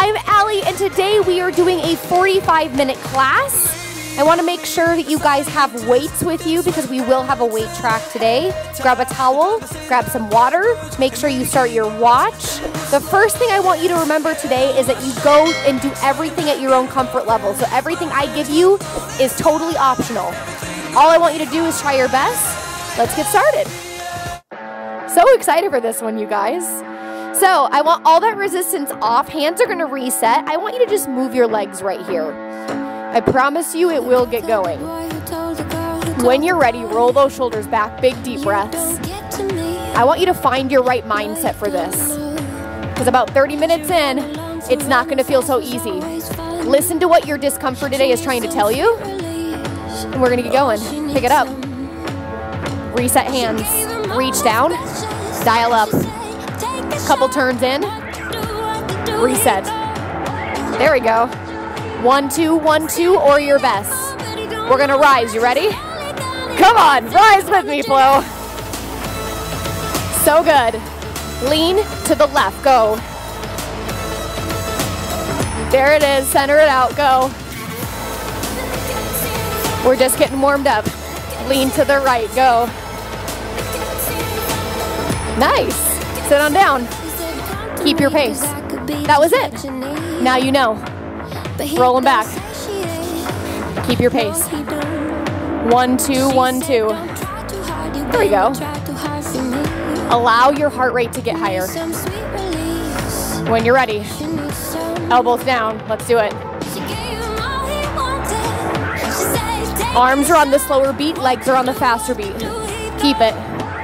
I'm Allie, and today we are doing a 45-minute class. I want to make sure that you guys have weights with you because we will have a weight track today. Grab a towel, grab some water, make sure you start your watch. The first thing I want you to remember today is that you go and do everything at your own comfort level. So everything I give you is totally optional. All I want you to do is try your best. Let's get started. So excited for this one, you guys. So I want all that resistance off. Hands are gonna reset. I want you to just move your legs right here. I promise you it will get going. When you're ready, roll those shoulders back, big deep breaths. I want you to find your right mindset for this. Because about 30 minutes in, it's not gonna feel so easy. Listen to what your discomfort today is trying to tell you, and we're gonna get going. Pick it up. Reset hands, reach down, dial up. Couple turns in, reset. There we go. 1, 2, 1, 2, or your best. We're gonna rise, you ready? Come on, rise with me, Flo. So good. Lean to the left, go. There it is, center it out, go. We're just getting warmed up. Lean to the right, go. Nice, sit on down. Keep your pace. That was it. Now you know. Roll them back. Keep your pace. 1, 2, 1, 2. There we go. Allow your heart rate to get higher. When you're ready, elbows down. Let's do it. Arms are on the slower beat, legs are on the faster beat. Keep it.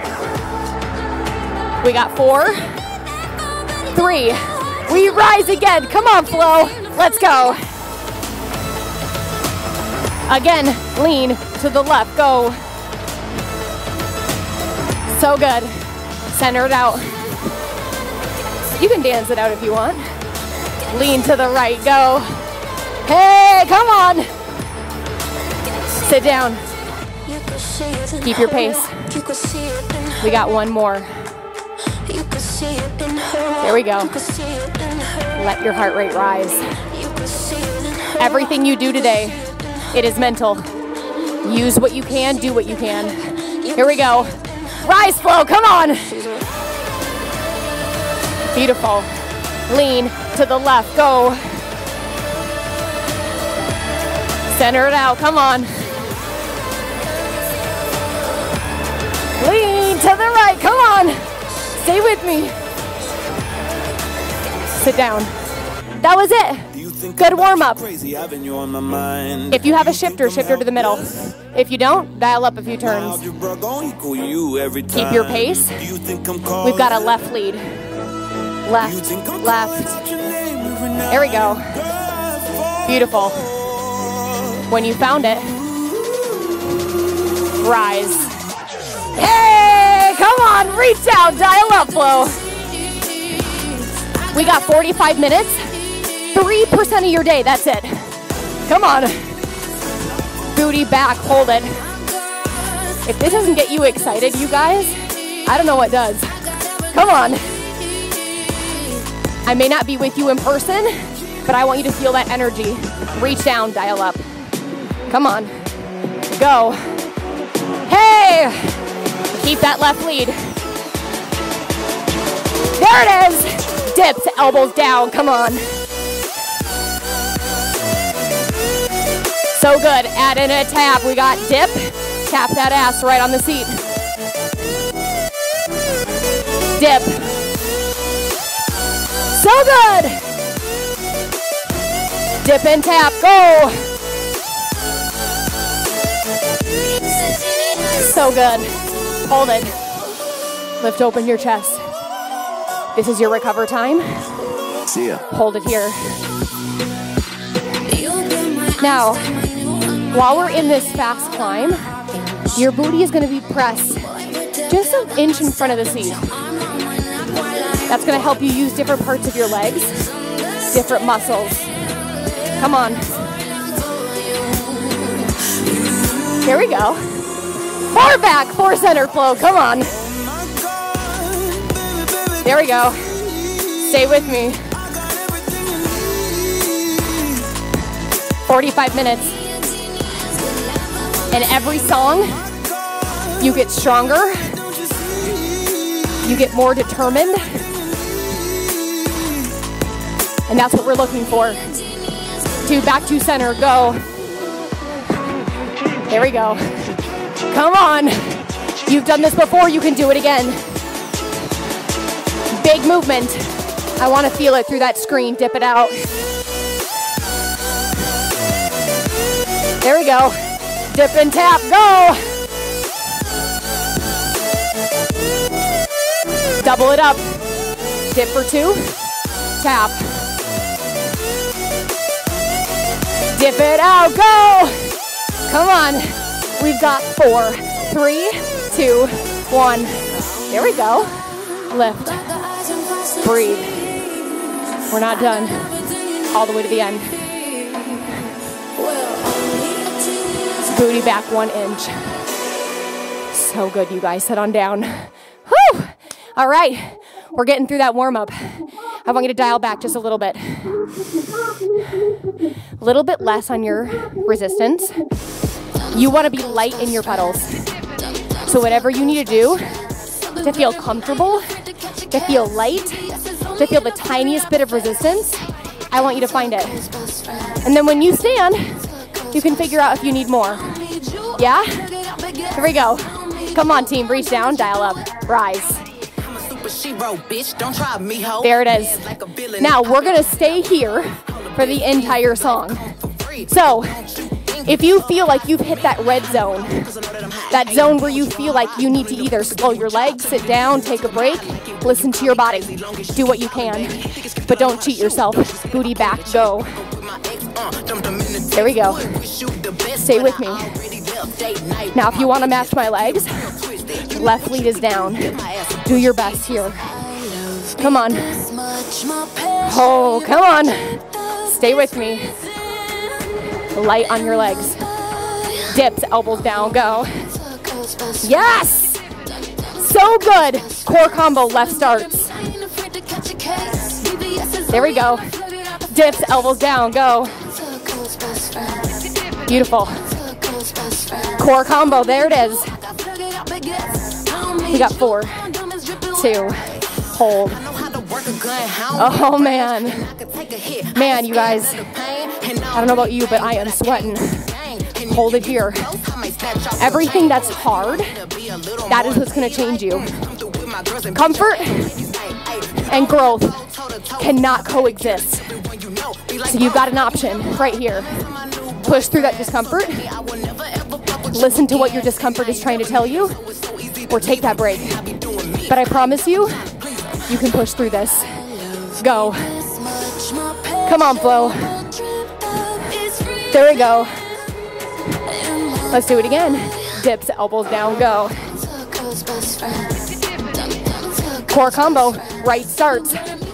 We got 4, 3. We rise again. Come on, Flo. Let's go. Again, lean to the left, go. So good. Center it out. You can dance it out if you want. Lean to the right, go. Hey, come on. Sit down. Keep your pace. We got one more. There we go. Let your heart rate rise. Everything you do today, it is mental. Use what you can, do what you can. Here we go. Rise, Flo, come on. Beautiful. Lean to the left, go. Center it out, come on. Lean to the right, come on. Stay with me. Sit down. That was it. Good warm up. If you have a shifter, shifter to the middle. If you don't, dial up a few turns. Keep your pace. We've got a left lead. Left, left. There we go. Beautiful. When you found it, rise. Hey, come on, reach down, dial up, Flo. We got 45 minutes, 3% of your day, that's it. Come on. Booty back, hold it. If this doesn't get you excited, you guys, I don't know what does. Come on. I may not be with you in person, but I want you to feel that energy. Reach down, dial up. Come on, go. Hey, keep that left lead. There it is. Dips, elbows down, come on. So good, add in a tap. We got dip, tap that ass right on the seat. Dip. So good. Dip and tap, go. So good. Hold it. Lift open your chest. This is your recover time. See ya. Hold it here. Now, while we're in this fast climb, your booty is going to be pressed just an inch in front of the seat. That's going to help you use different parts of your legs, different muscles. Come on. Here we go. 4 back, 4 center, Flo. Come on. There we go. Stay with me. 45 minutes. And every song, you get stronger, you get more determined, and that's what we're looking for. Back to center, go. There we go. Come on. You've done this before, you can do it again. Big movement. I want to feel it through that screen, dip it out. There we go. Dip and tap, go. Double it up. Dip for 2, tap. Dip it out, go. Come on. We've got 4, 3, 2, 1. There we go. Lift. Breathe. We're not done. All the way to the end. Booty back 1 inch. So good, you guys. Sit on down. Whew. All right. We're getting through that warm-up. I want you to dial back just a little bit. A little bit less on your resistance. You want to be light in your pedals. So whatever you need to do to feel comfortable, to feel light, to feel the tiniest bit of resistance, I want you to find it. And then when you stand, you can figure out if you need more. Yeah? Here we go. Come on, team. Reach down, dial up, rise. There it is. Now we're going to stay here for the entire song. So if you feel like you've hit that red zone, that zone where you feel like you need to either slow your legs, sit down, take a break, listen to your body, do what you can, but don't cheat yourself. Booty back, go. There we go. Stay with me. Now, if you want to match my legs, left lead is down. Do your best here. Come on. Oh, come on. Stay with me. Light on your legs. Dips, elbows down, go. Yes! So good. Core combo, left starts. There we go. Dips, elbows down, go. Beautiful. Core combo, there it is. We got 4, 2, hold. Oh man. Man, you guys, I don't know about you, but I am sweating. Hold it here. Everything that's hard, that is what's gonna change you. Comfort and growth cannot coexist. So you've got an option right here. Push through that discomfort. Listen to what your discomfort is trying to tell you, or take that break. But I promise you, you can push through this. Go. Come on, Flo. There we go. Let's do it again. Dips, elbows down, go. Core combo, right starts.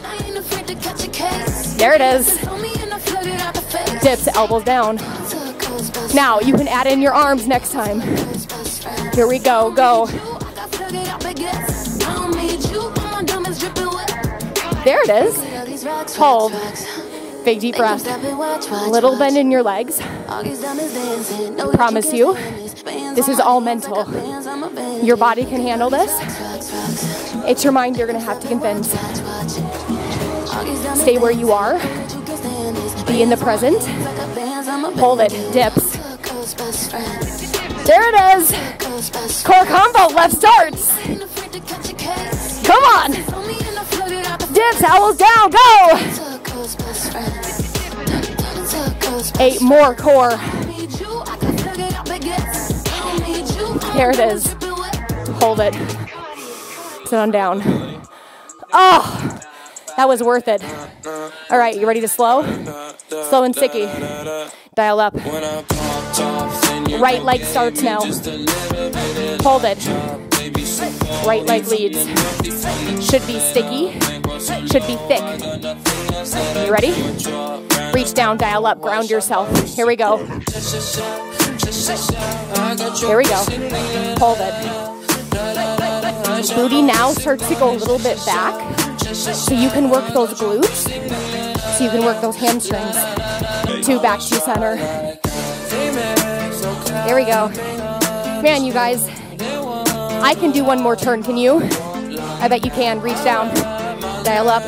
There it is. Dips, elbows down. Now, you can add in your arms next time. Here we go, go. There it is. Hold. Big deep breath. Little bend in your legs. I promise you, this is all mental. Your body can handle this. It's your mind you're going to have to convince. Stay where you are. Be in the present. Hold it. Dips. There it is. Core combo. Left starts. Come on. Dips. Elbows down. Go. 8 more core. There it is. Hold it. Sit on down. Oh, that was worth it. All right, you ready to slow? Slow and sticky. Dial up. Right leg starts now. Hold it. Right leg leads. Should be sticky. Should be thick. You ready? Reach down, dial up, ground yourself. Here we go. Here we go. Hold it. Booty now starts to go a little bit back, so you can work those glutes, so you can work those hamstrings. 2 back to center. There we go. Man, you guys, I can do one more turn. Can you? I bet you can. Reach down. Dial up.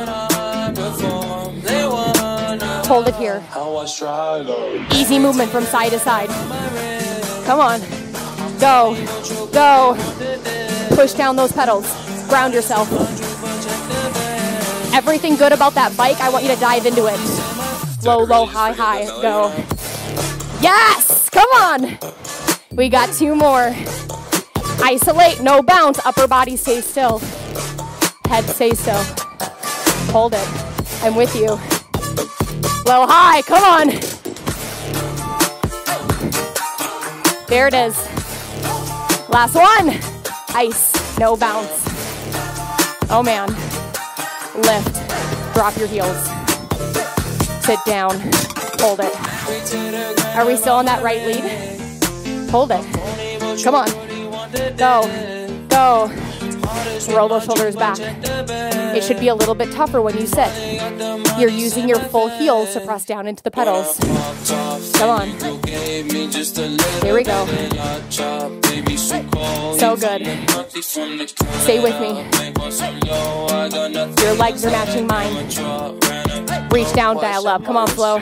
Hold it here. Easy movement from side to side. Come on. Go. Go. Push down those pedals. Ground yourself. Everything good about that bike, I want you to dive into it. Low, low, high, high. Go. Yes! Come on! We got 2 more. Isolate, no bounce. Upper body stays still. Head stays still. Hold it. I'm with you. Low, high, come on. There it is. Last one. Ice, no bounce. Oh man. Lift, drop your heels. Sit down, hold it. Are we still on that right lead? Hold it. Come on. Go, go. Roll those shoulders back. It should be a little bit tougher when you sit. You're using your full heels to press down into the pedals. Come on. Here we go. So good. Stay with me. Your legs are matching mine. Reach down, dial up. Come on, Flo.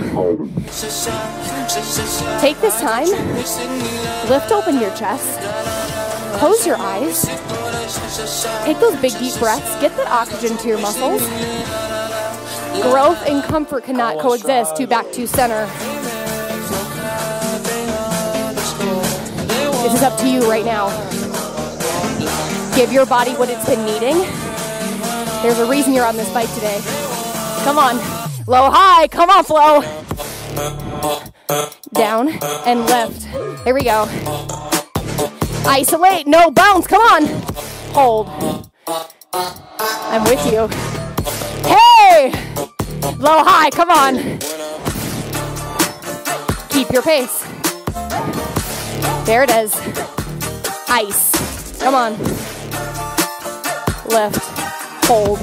Take this time. Lift open your chest. Close your eyes. Take those big deep breaths. Get that oxygen to your muscles. Growth and comfort cannot coexist. 2 back to center. This is up to you right now. Give your body what it's been needing. There's a reason you're on this bike today. Come on. Low, high. Come on, Flo. Down and lift. There we go. Isolate, no bounce, come on. Hold. I'm with you. Hey! Low, high, come on. Keep your pace. There it is. Ice. Come on. Lift. Hold.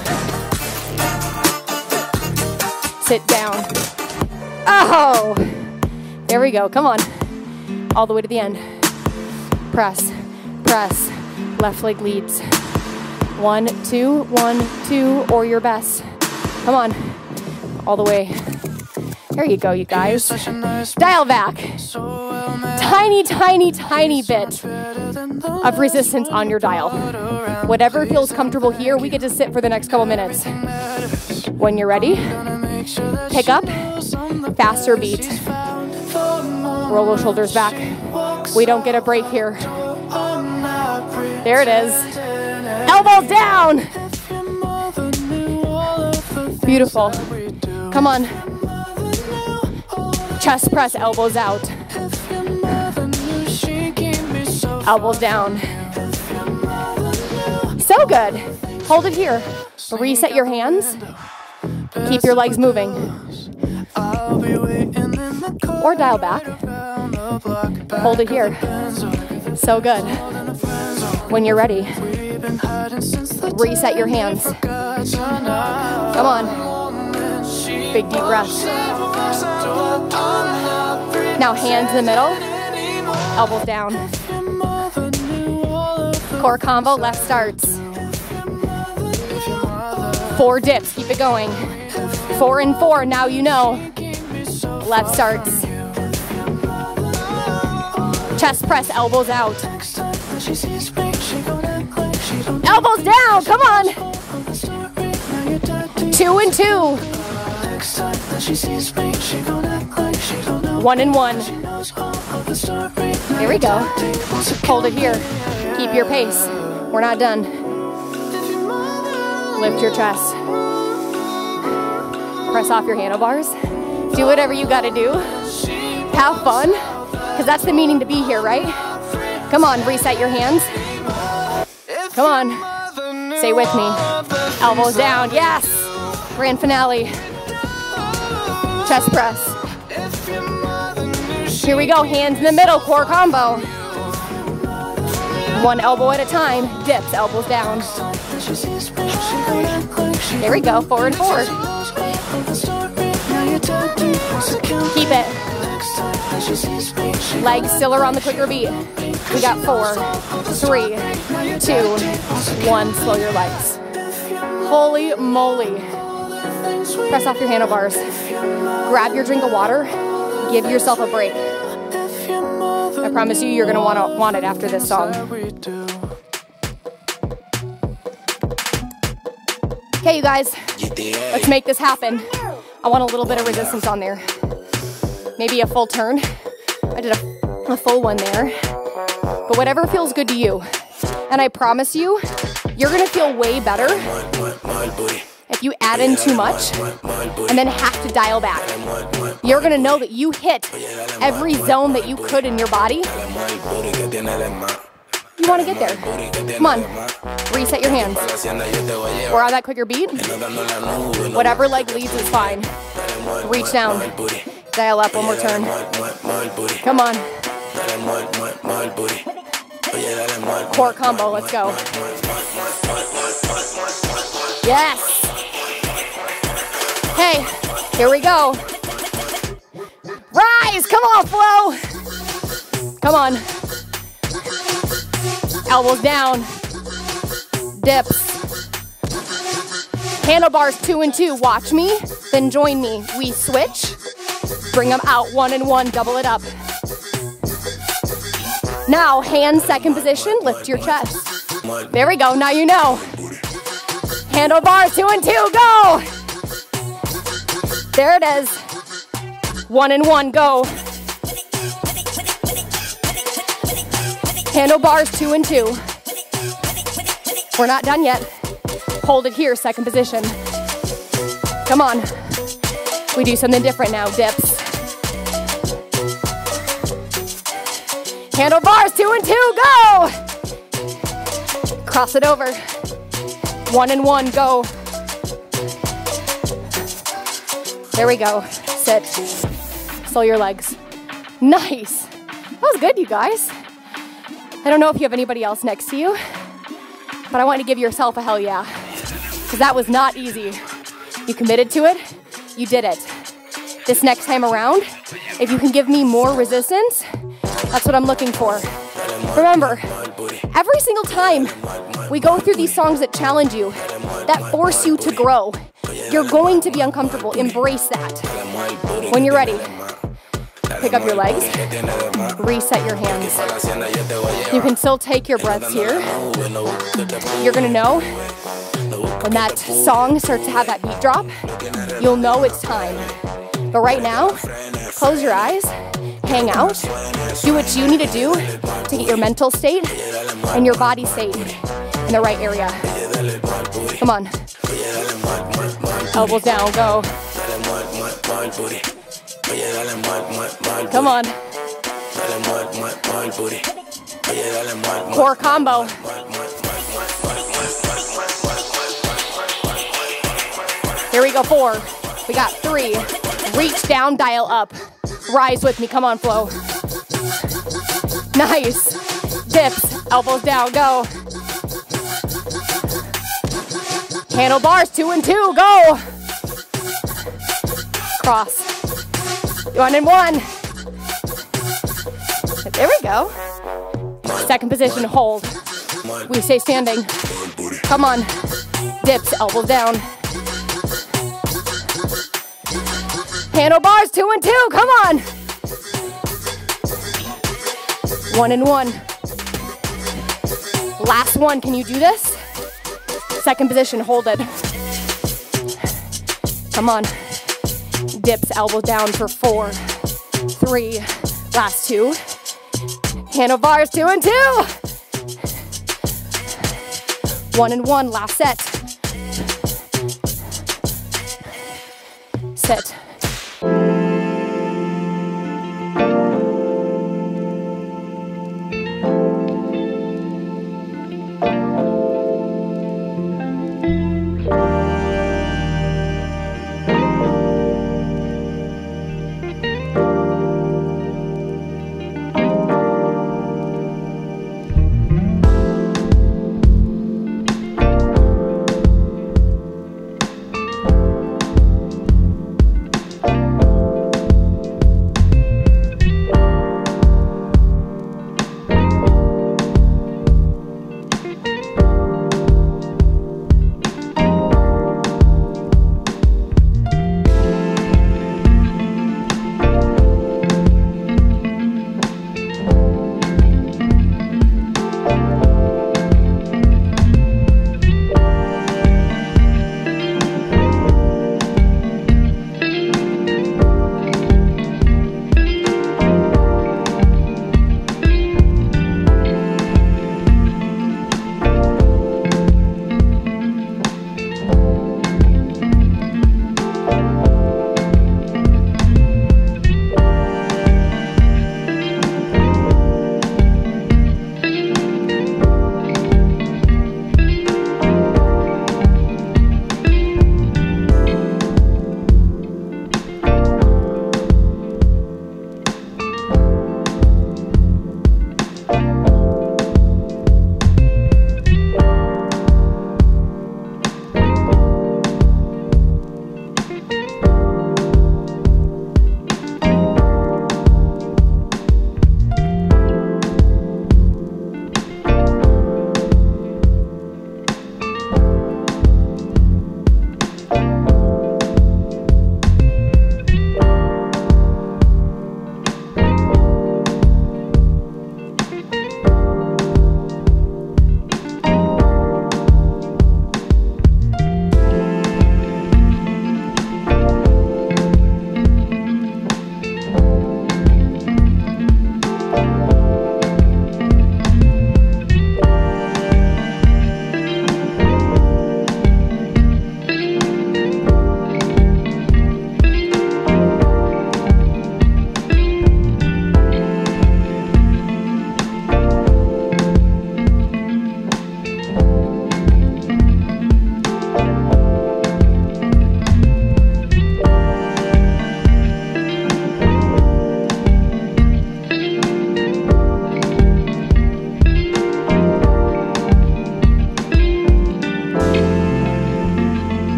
Sit down. Oh! There we go, come on. All the way to the end. Press, press, left leg leads. 1, 2, 1, 2, or your best. Come on, all the way. There you go, you guys. Dial back. Tiny, tiny, tiny bit of resistance on your dial. Whatever feels comfortable here, we get to sit for the next couple minutes. When you're ready, pick up, faster beat. Roll those shoulders back. We don't get a break here. There it is. Elbows down. Beautiful. Come on. Chest press, elbows out. Elbows down. So good. Hold it here. Reset your hands. Keep your legs moving. Or dial back. Hold it here. So good. When you're ready, reset your hands. Come on. Big deep breath. Now hands in the middle. Elbows down. Core combo, left starts. 4 dips, keep it going. 4 and 4, now you know. Left starts. Chest press, elbows out. Elbows down, come on. 2 and 2. 1 and 1. Here we go. Hold it here. Keep your pace. We're not done. Lift your chest. Press off your handlebars. Do whatever you gotta do. Have fun, because that's the meaning to be here, right? Come on, reset your hands. Come on. Stay with me. Elbows down, yes! Grand finale. Chest press. Here we go, hands in the middle, core combo. 1 elbow at a time, dips, elbows down. There we go, 4 and 4. Keep it. Legs still are on the quicker beat. We got 4, 3, 2, 1. Slow your legs. Holy moly. Press off your handlebars. Grab your drink of water. Give yourself a break. I promise you, you're gonna want it after this song. Okay, you guys, let's make this happen. I want a little bit of resistance on there. Maybe a full turn. I did a full one there. But whatever feels good to you. And I promise you, you're gonna feel way better if you add in too much and then have to dial back. You're gonna know that you hit every zone that you could in your body. You wanna get there. Come on, reset your hands. We're on that quicker beat. Whatever leg leads is fine. Reach down, dial up one more turn. Come on. Core combo, let's go. Yes. Hey, here we go. Rise, come on, Flo. Come on. Elbows down. Dips. Handlebars 2 and 2. Watch me, then join me. We switch. Bring them out 1 and 1. Double it up. Now, hands second position. Lift your chest. There we go. Now you know. Handlebars 2 and 2. Go. There it is. 1 and 1. Go. Handlebars 2 and 2. We're not done yet. Hold it here, second position. Come on. We do something different now. Dips. Handlebars 2 and 2. Go. Cross it over. 1 and 1. Go. There we go. Sit. Slow your legs. Nice. That was good, you guys. I don't know if you have anybody else next to you, but I want to give yourself a hell yeah, because that was not easy. You committed to it. You did it. This next time around, if you can give me more resistance, that's what I'm looking for. Remember, every single time we go through these songs that challenge you, that force you to grow, you're going to be uncomfortable. Embrace that. When you're ready, pick up your legs, reset your hands. You can still take your breaths here. You're gonna know when that song starts to have that beat drop, you'll know it's time. But right now, close your eyes, hang out, do what you need to do to get your mental state and your body state in the right area. Come on. Elbows down, go. Come on. Core combo. Here we go, 4. We got 3. Reach down, dial up. Rise with me, come on, Flo. Nice. Dips, elbows down, go. Handlebars 2 and 2, go. Cross. 1 and 1. There we go. Second position, hold. We stay standing. Come on. Dips, elbows down. Handlebars 2 and 2, come on. 1 and 1. Last one, can you do this? Second position, hold it. Come on. Dips, elbow down for 4, 3, last 2. Handlebars 2 and 2. 1 and 1, last set. Sit.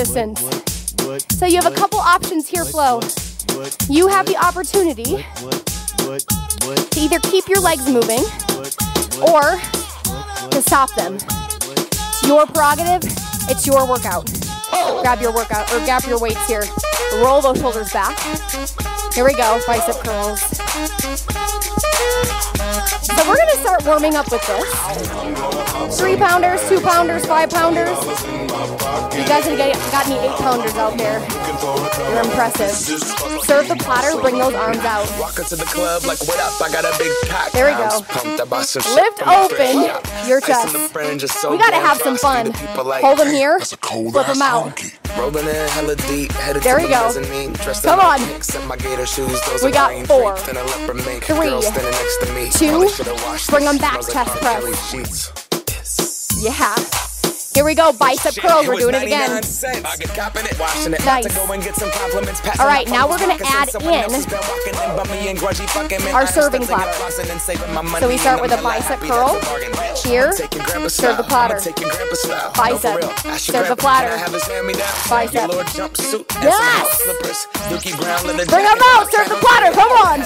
resistance. So you have a couple options here, Flo. You have the opportunity to either keep your legs moving or to stop them. It's your prerogative. It's your workout. Grab your workout, or grab your weights here. Roll those shoulders back. Here we go, bicep curls. So we're gonna start warming up with this. 3-pounders, 2-pounders, 5-pounders. You guys got any 8-pounders out there? You're impressive. Serve the platter, bring those arms out. There we go. Lift open your chest. We gotta have some fun. Hold them here, flip them out. There we go. Come on. We got 4, 3, 2, bring them back, chest press. Yeah. Here we go, bicep curls, we're doing it again. Nice. All right, now we're gonna add in our serving platter. So we start with a bicep curl. Here, serve the platter. Bicep, serve the platter. Bicep. Yes! Bring them out, serve the platter, come on!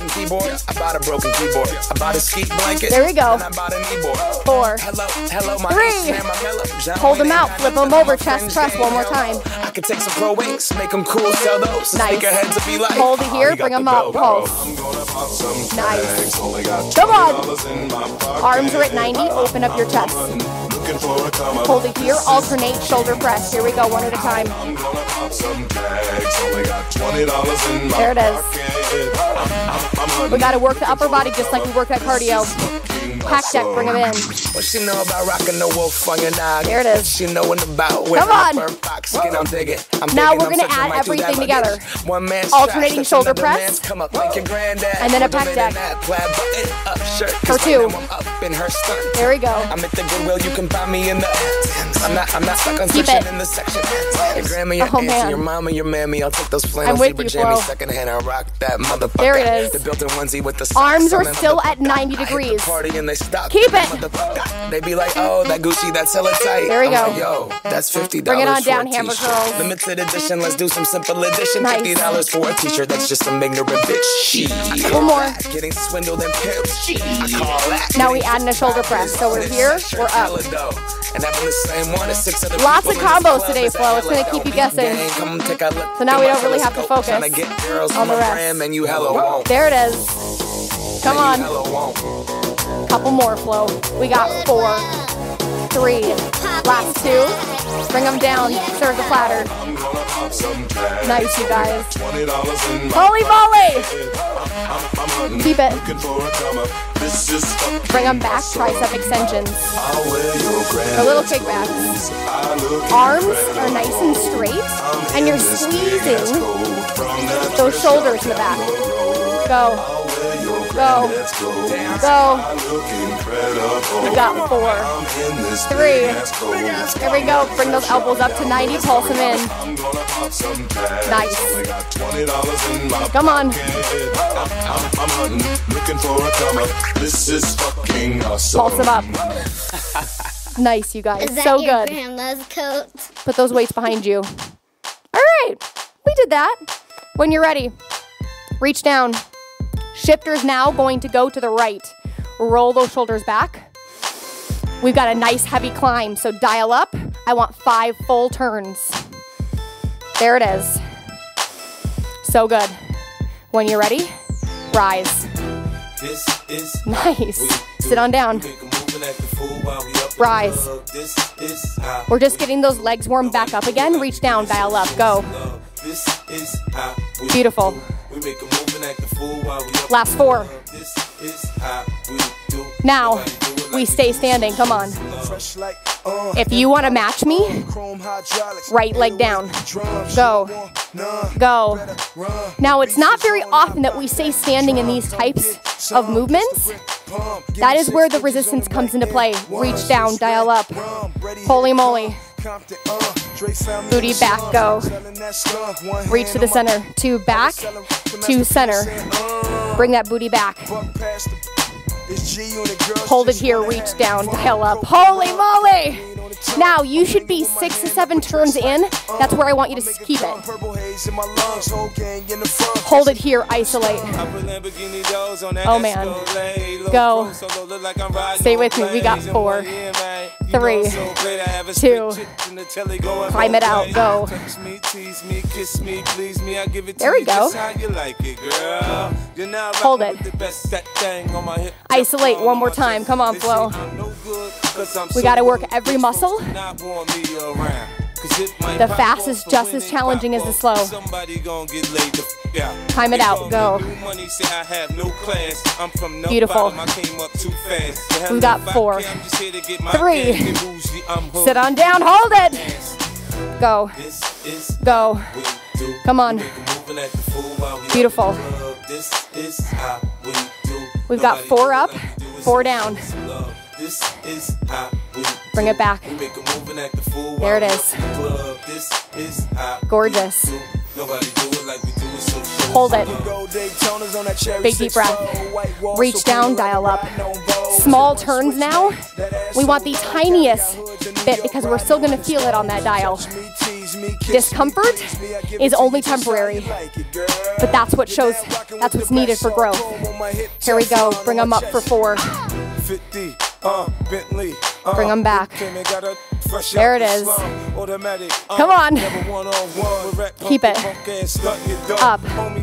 There we go. 4, 3, hold them out, flip them over, chest press one more time. I can take some pro wings, make them cool, sell those. Nice. Hold it here, bring them up, pulse. Nice. Come on. Arms are at 90, open up your chest. Hold it here, alternate shoulder press. Here we go, one at a time. There it is. We gotta work the upper body just like we work at cardio. Hack deck, bring them in. What she know about rocking the wolf on your noggin? There it is. She knowing about come on. Now we're gonna add everything together. Alternating shoulder press, and then a pec deck. For 2. There we go. I'm at the Goodwill, you can find me in the. I'm not stuck on section in the section. Your grandma, your auntie, your mama, your mammy. I'll take those flannels, I'm with you, Flo. secondhand. I rock that motherfucker. There it is. The built-in onesie with the arms are still at 90 degrees. Keep it. They be like, oh, that Gucci, that's hella tight. There we go. Like, yo, that's $50. Bring it on down, hammer curls. Limited edition, let's do some simple edition. Nice. $50 for a t-shirt, that's just some ignorant bitch. One more. Getting swindled and pimped. I call that. Now we add in a shoulder press. So we're here, we're up. And having the same one as 6 other lots of combos today, Flo. It's gonna keep you guessing. So now we don't really have to focus on the rest. There it is. Come on. Couple more, Flo. We got 4, 3, last 2. Bring them down, serve the platter. Nice, you guys. Holy moly! Keep it. Bring them back, tricep extensions. A little kickbacks. Arms are nice and straight, and you're squeezing those shoulders in the back. Go. Go. Go. We got 4, 3. There we go. Bring those elbows up to 90. Pulse them in. Nice. Come on. Pulse them up. Nice, you guys. So good. Put those weights behind you. All right. We did that. When you're ready, reach down. Shifter's now going to go to the right. Roll those shoulders back. We've got a nice heavy climb, so dial up. I want 5 full turns. There it is. So good. When you're ready, rise. Nice. Sit on down. Rise. We're just getting those legs warmed back up again. Reach down, dial up, go. Beautiful. Last 4. Now, we stay standing, come on. If you want to match me, right leg down. Go. Go. Now, it's not very often that we stay standing in these types of movements. That is where the resistance comes into play. Reach down, dial up. Holy moly. Booty back, go. Reach to the center. 2 back, 2 center. Bring that booty back. Hold it here, reach down, dial up. Holy moly! Now, you should be 6 to 7 turns in. That's where I want you to keep it. Hold it here, isolate. Oh man. Go. Stay with me. We got 4, 3, 2. Climb it out. Go. There we go. Hold it. Isolate one more time. Come on, Flo. We got to work every muscle. The fast is just as challenging as the slow. Time it out. Go. Beautiful. We've got 4, 3. Sit on down. Hold it. Go. Go. Come on. Beautiful. We've got 4 up, 4 down. Bring it back. There it is. Gorgeous. Hold it. Big deep breath. Reach down, dial up. Small turns now. We want the tiniest bit because we're still going to feel it on that dial. Discomfort is only temporary, but that's what shows, that's what's needed for growth. Here we go. Bring them up for 4. Bring them back. There it is. Come on. Keep it. Up.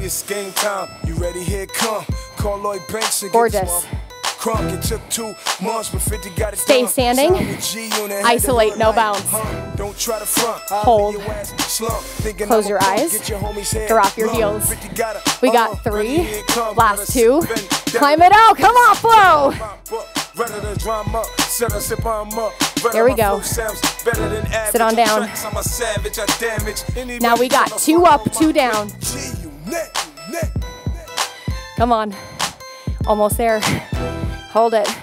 Gorgeous. Stay standing. Isolate, no bounce. Hold. Close your eyes. Drop your heels. We got 3. Last 2. Climb it out. Come on, Flo. There we go. Sit on down. Now we got 2 up, 2 down. Come on. Almost there. Hold it.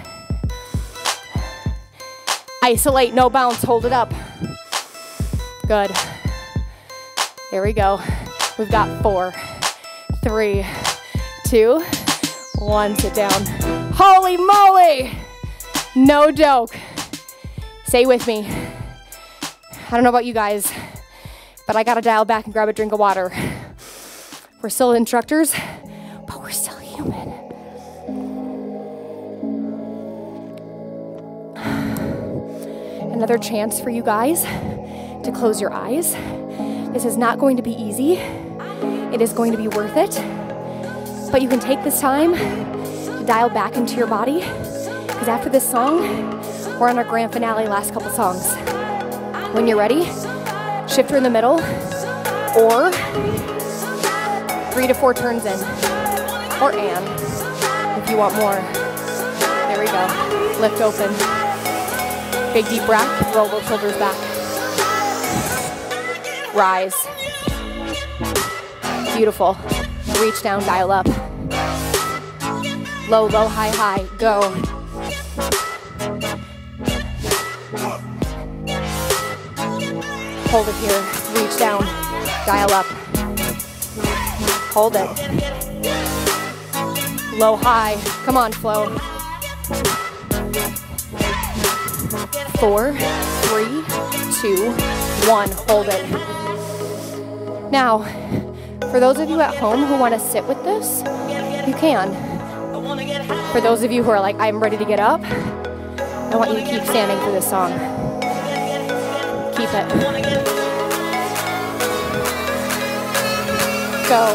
Isolate, no bounce. Hold it up. Good. There we go. We've got 4, 3, 2, 1. Sit down. Holy moly! No joke. Stay with me. I don't know about you guys, but I gotta dial back and grab a drink of water. We're still instructors, but we're still human. Another chance for you guys to close your eyes. This is not going to be easy. It is going to be worth it. But you can take this time to dial back into your body, because after this song, we're on our grand finale, last couple songs. When you're ready, shifter in the middle, or 3 to 4 turns in, or and, if you want more. There we go. Lift open. Big deep breath, roll those shoulders back. Rise. Beautiful. Reach down, dial up. Low, low, high, high, go. Hold it here, reach down, dial up. Hold it. Low, high, come on, Flo. 4, 3, 2, 1, hold it. Now, for those of you at home who want to sit with this, you can. For those of you who are like, I'm ready to get up, I want you to keep standing for this song. Keep it. Go.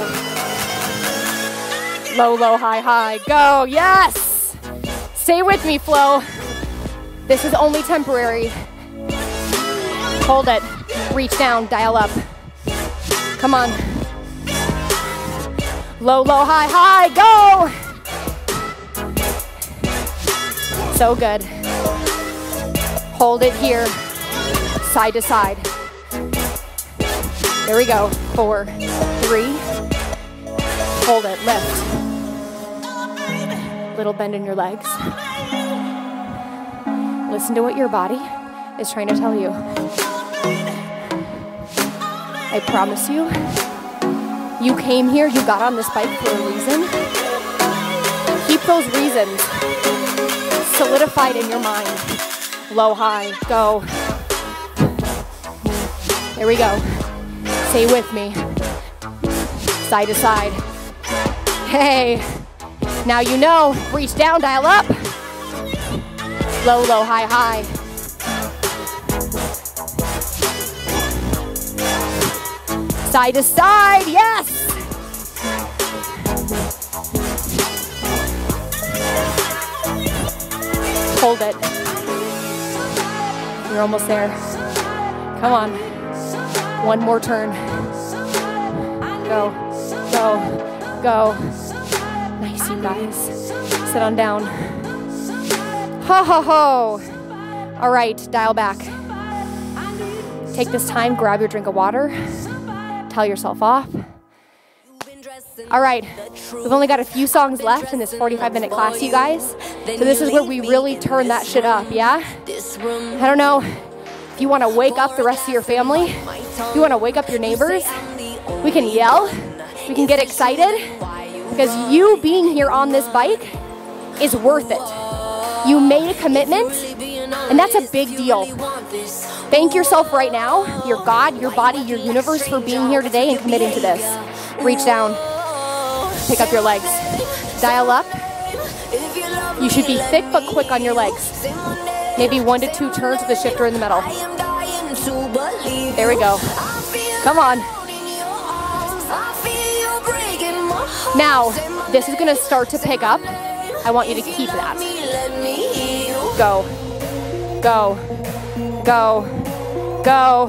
Low, low, high, high. Go. Yes! Stay with me, Flo. This is only temporary. Hold it. Reach down, dial up. Come on. Low, low, high, high. Go! So good. Hold it here. Side to side. There we go. 4, 3. Hold it. Lift. Little bend in your legs. Listen to what your body is trying to tell you. I promise you, you came here, you got on this bike for a reason. Keep those reasons solidified in your mind. Low, high, go. There we go. Stay with me. Side to side. Hey. Now you know. Reach down, dial up. Low, low, high, high. Side to side, yes! Hold it. You're almost there. Come on. One more turn. Go, go, go. Nice, you guys. Sit on down. Ho, ho, ho. All right, dial back. Take this time, grab your drink of water. Tell yourself off. All right, we've only got a few songs left in this 45-minute class, you guys. So this is where we really turn that shit up, yeah? I don't know if you want to wake up the rest of your family, if you want to wake up your neighbors, we can yell, we can get excited, because you being here on this bike is worth it. You made a commitment, and that's a big deal. Thank yourself right now, your God, your body, your universe, for being here today and committing to this. Reach down, pick up your legs, dial up. You should be thick but quick on your legs. Maybe 1 to 2 turns with the shifter in the middle. There we go. Come on. Now, this is gonna start to pick up. I want you to keep that. Go, go, go, go.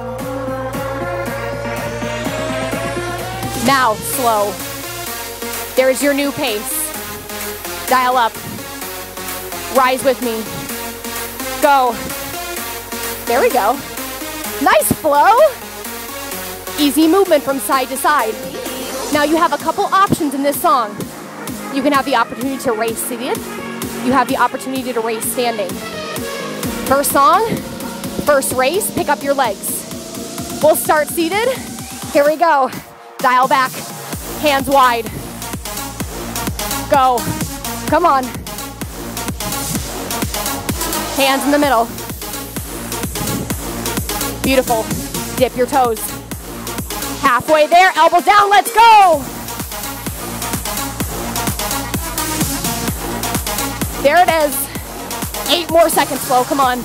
Now, slow. There's your new pace. Dial up. Rise with me. Go. There we go. Nice flow. Easy movement from side to side. Now you have a couple options in this song. You can have the opportunity to race seated. You have the opportunity to race standing. First song, first race, pick up your legs. We'll start seated. Here we go. Dial back, hands wide. Go, come on. Hands in the middle. Beautiful, dip your toes. Halfway there, elbows down, let's go. There it is. 8 more seconds slow, come on.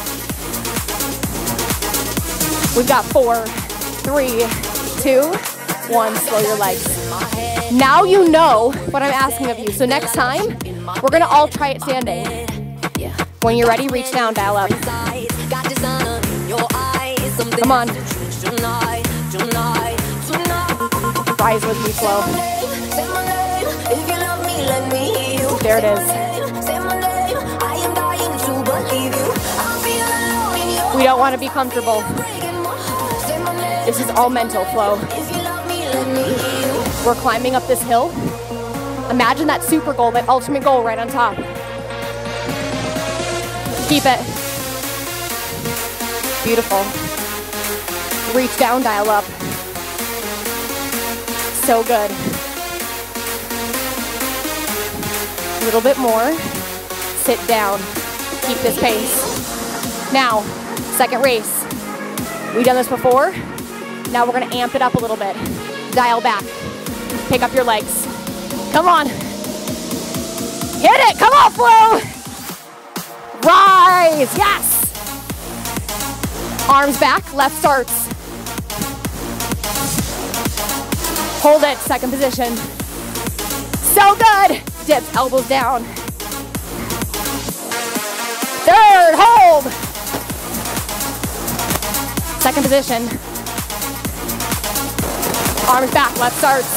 We've got 4, 3, 2, 1, slow your legs. Now you know what I'm asking of you. So next time, we're gonna all try it standing. When you're ready, reach down, dial up. Come on. Rise with me, slow. There it is. We don't want to be comfortable. This is all mental flow. We're climbing up this hill. Imagine that super goal, that ultimate goal right on top. Keep it. Beautiful. Reach down, dial up. So good. A little bit more. Sit down. Keep this pace. Now, second race. We've done this before. Now we're gonna amp it up a little bit. Dial back. Pick up your legs. Come on. Hit it, come on, Flo. Rise, yes. Arms back, left starts. Hold it, second position. So good. Dips, elbows down. Third, hold. Second position. Arms back, left starts.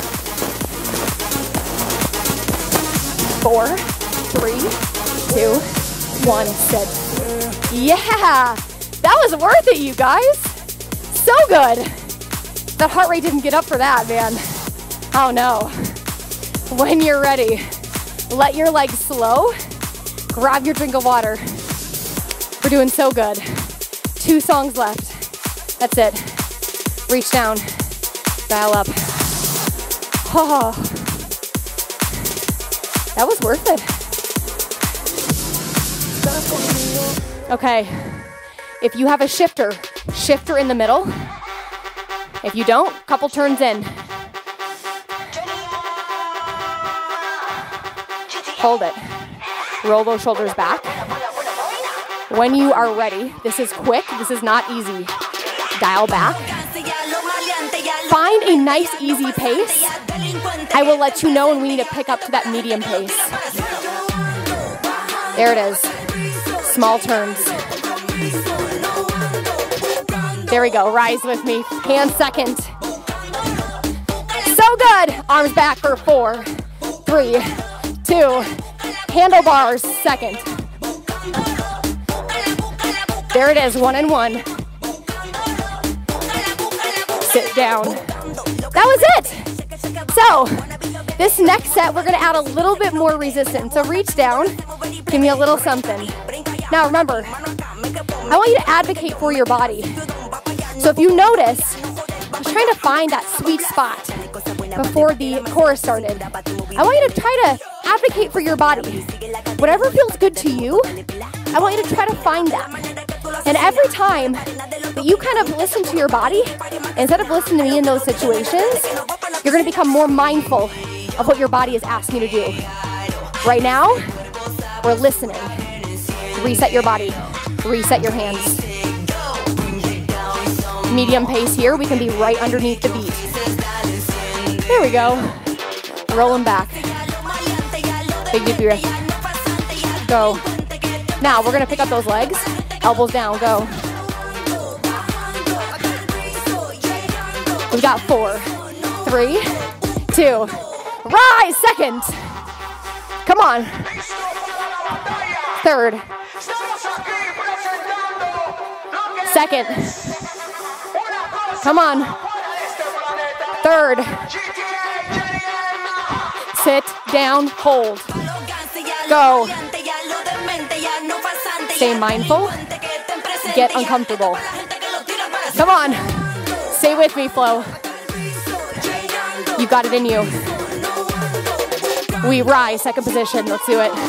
4, 3, 2, 1, sit. Yeah, that was worth it, you guys. So good. That heart rate didn't get up for that, man. Oh no. When you're ready, let your legs slow. Grab your drink of water. We're doing so good. 2 songs left. That's it. Reach down. Dial up. Oh, that was worth it. Okay, if you have a shifter, Shifter in the middle. If you don't, couple turns in. Hold it. Roll those shoulders back. When you are ready, this is quick, this is not easy. Dial back. Find a nice, easy pace. I will let you know when we need to pick up to that medium pace. There it is. Small turns. There we go. Rise with me. Hand second. So good. Arms back for 4, 3, 2. Handlebars second. There it is. 1 and 1. Sit down. That was it. So this next set, we're going to add a little bit more resistance. So reach down. Give me a little something. Now remember, I want you to advocate for your body. So if you notice, I was trying to find that sweet spot before the chorus started. I want you to try to advocate for your body. Whatever feels good to you, I want you to try to find that. And every time that you kind of listen to your body, instead of listening to me in those situations, you're going to become more mindful of what your body is asking you to do. Right now, we're listening. Reset your body. Reset your hands. Medium pace here. We can be right underneath the beat. There we go. Rolling back. Big deep breath. Go. Now we're going to pick up those legs. Elbows down. Go. We've got 4, 3, 2. Rise. Second. Come on. Third. Second. Come on. Third. Sit down, hold. Go. Stay mindful. Get uncomfortable. Come on. Stay with me, Flo. You got it in you. We rise, second position. Let's do it.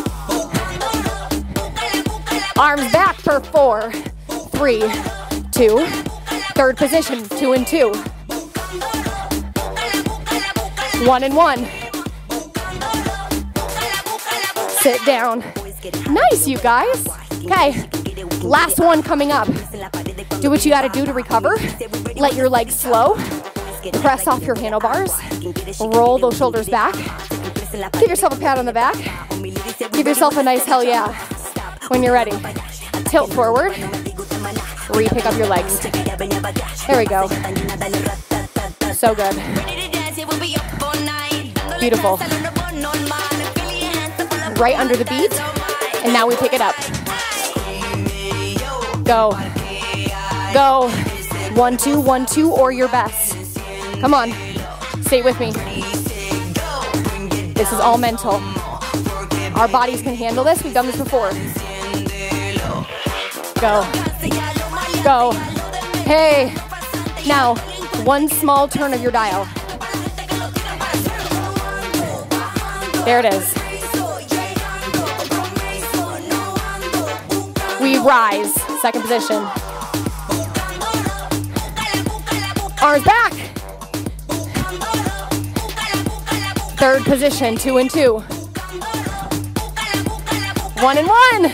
Arms back for 4, 3, 2. Third position, 2 and 2. 1 and 1. Sit down. Nice, you guys. Okay, last one coming up. Do what you gotta do to recover. Let your legs slow. Press off your handlebars. Roll those shoulders back. Give yourself a pat on the back. Give yourself a nice hell yeah. When you're ready, tilt forward. Re-pick up your legs. There we go. So good. Beautiful. Right under the beat. And now we pick it up. Go. Go. 1, 2, 1, 2, or your best. Come on. Stay with me. This is all mental. Our bodies can handle this. We've done this before. Go. Go. Hey. Now, one small turn of your dial. There it is. We rise. Second position. Arms back. Third position, 2 and 2. 1 and 1.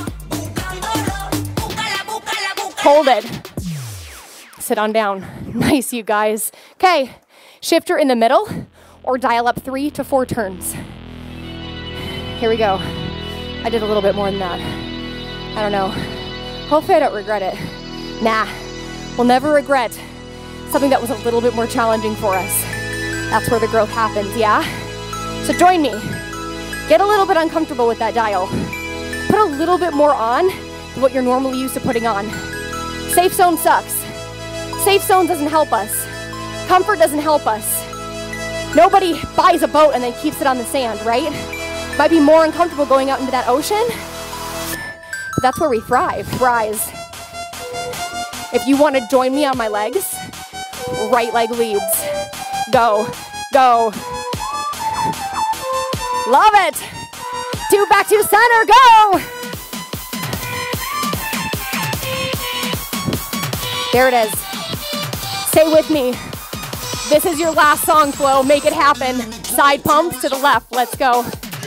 Hold it. Sit on down. Nice, you guys. Okay, shifter in the middle or dial up 3 to 4 turns. Here we go. I did a little bit more than that. I don't know. Hopefully I don't regret it. Nah, we'll never regret something that was a little bit more challenging for us. That's where the growth happens, yeah? So join me. Get a little bit uncomfortable with that dial. Put a little bit more on than what you're normally used to putting on. Safe zone sucks. Safe zone doesn't help us. Comfort doesn't help us. Nobody buys a boat and then keeps it on the sand, right? Might be more uncomfortable going out into that ocean, but that's where we thrive. Rise. If you want to join me on my legs, right leg leads. Go, go. Love it. 2 back to center, go. There it is. Stay with me. This is your last song, Flo. Make it happen. Side pumps to the left. Let's go.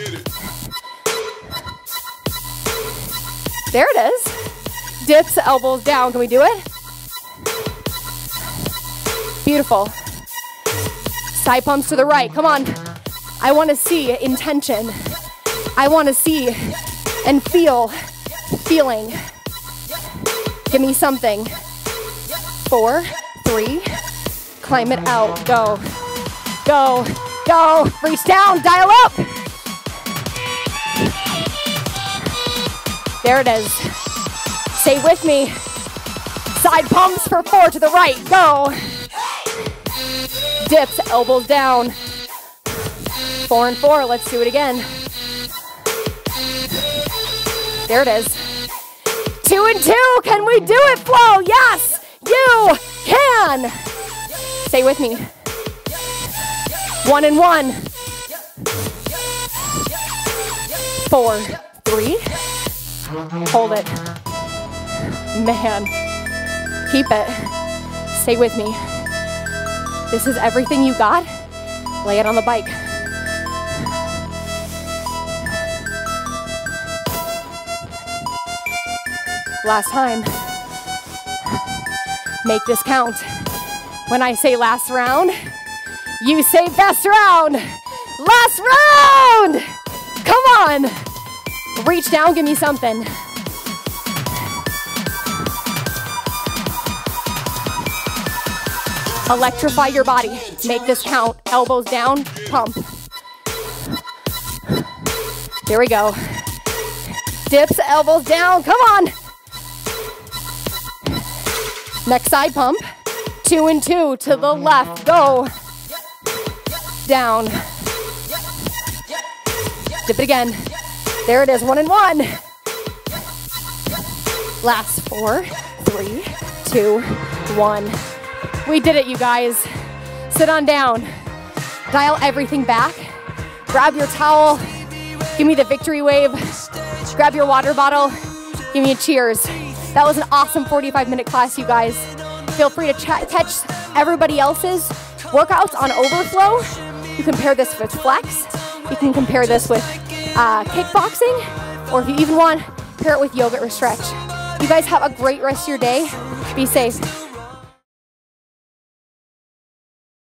There it is. Dips, elbows down. Can we do it? Beautiful. Side pumps to the right. Come on. I want to see intention. I want to see and feel feeling. Give me something. 4, 3. Climb it out. Go. Go. Go. Reach down. Dial up. There it is. Stay with me. Side pumps for 4 to the right. Go. Dips, elbows down. 4 and 4. Let's do it again. There it is. 2 and 2. Can we do it, Flo? Yes, you can. Stay with me. 1 and 1. 4, 3. Hold it. Man, keep it. Stay with me. This is everything you got. Lay it on the bike. Last time. Make this count. When I say last round, you say best round. Last round! Come on. Reach down, give me something. Electrify your body. Make this count. Elbows down, pump. Here we go. Dips, elbows down, come on. Next side pump. 2 and 2 to the left, go. Down. Dip it again. There it is, 1 and 1. Last 4, 3, 2, 1. We did it, you guys. Sit on down. Dial everything back. Grab your towel. Give me the victory wave. Grab your water bottle. Give me a cheers. That was an awesome 45-minute class, you guys. Feel free to catch everybody else's workouts on Overflow. You can pair this with flex. You can compare this with kickboxing. Or if you even want, pair it with yoga or stretch. You guys have a great rest of your day. Be safe.